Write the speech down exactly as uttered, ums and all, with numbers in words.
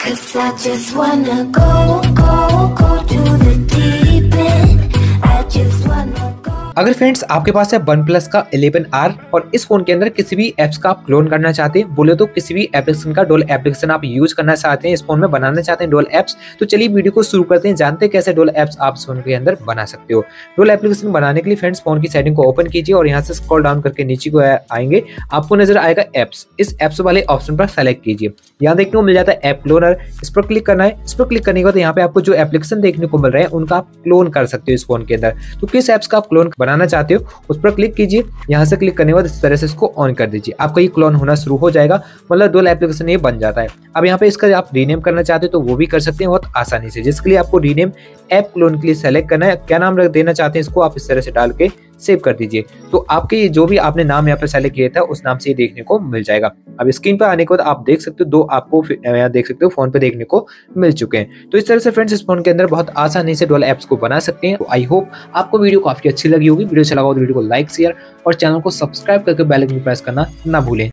'Cause I just wanna go, go, go to the deep end. I just wanna go. अगर friends आपके पास है OnePlus का eleven R और इस फोन के अंदर किसी भी एप्स का आप क्लोन करना चाहते हैं, बोले तो किसी भी एप्लीकेशन का डोल एप्लीकेशन आप यूज करना चाहते हैं, इस फोन में बनाना चाहते हैं डोल एप्स, तो चलिए वीडियो को शुरू करते हैं, जानते हैं कैसे डोल एप्स आप फोन के अंदर बना सकते हो। डोल एप्लीकेशन बनाने के लिए फ्रेंड्स फोन की सेटिंग को ओपन कीजिए और यहाँ से स्क्रॉल डाउन करके नीचे को आएंगे, आपको नजर आएगा एप्स। इस एप्स वाले ऑप्शन पर सेलेक्ट कीजिए, यहाँ देखने को मिल जाता है ऐप क्लोनर, इस पर क्लिक करना है। इस पर क्लिक करने के बाद यहाँ पे आपको जो एप्लीकेशन देखने को मिल रहे हैं उनका आप क्लोन कर सकते हो इस फोन के अंदर। तो किस एप्स का आप क्लोन बनाना चाहते हो उस पर क्लिक कीजिए, यहाँ से क्लिक करने के बाद इस तरह से इसको ऑन कर दीजिए, आपका ये क्लोन होना शुरू हो जाएगा, मतलब डोल एप्लीकेशन ये बन जाता है। अब यहाँ पे इसका आप रीनेम करना चाहते हो तो वो भी कर सकते हैं बहुत आसानी से, जिसके लिए आपको रीनेम ऐप क्लोन के लिए सेलेक्ट करना है, क्या नाम रख देना चाहते हैं इसको आप इस तरह से डाल के सेव कर दीजिए। तो आपके जो भी आपने नाम यहाँ पे सेलेक्ट किया था उस नाम से ये देखने को मिल जाएगा। अब स्क्रीन पर आने के बाद आप देख सकते हो दो आपको यहाँ देख सकते हो फोन पे देखने को मिल चुके हैं। तो इस तरह से फ्रेंड्स इस फोन के अंदर बहुत आसानी से डोल एप्स को बना सकते हैं। तो आई होप आपको वीडियो काफी अच्छी लगी होगी। वीडियो अच्छा लगा तो वीडियो को लाइक शेयर और चैनल को सब्सक्राइब करके बेल आइकन प्रेस करना ना भूलें।